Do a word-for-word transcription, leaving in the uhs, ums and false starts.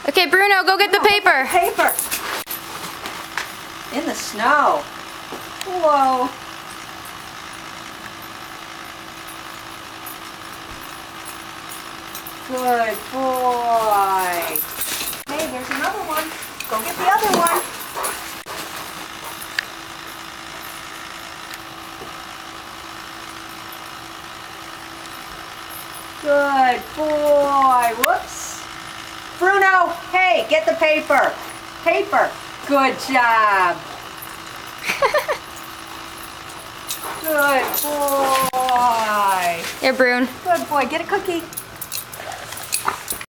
Okay, Bruno, go get the paper. Paper. In the snow. Whoa. Good boy. Hey, there's another one. Go get the other one. Good boy. Whoops. Bruno, hey, get the paper. Paper. Good job. Good boy. Here, Bruno. Good boy. Get a cookie.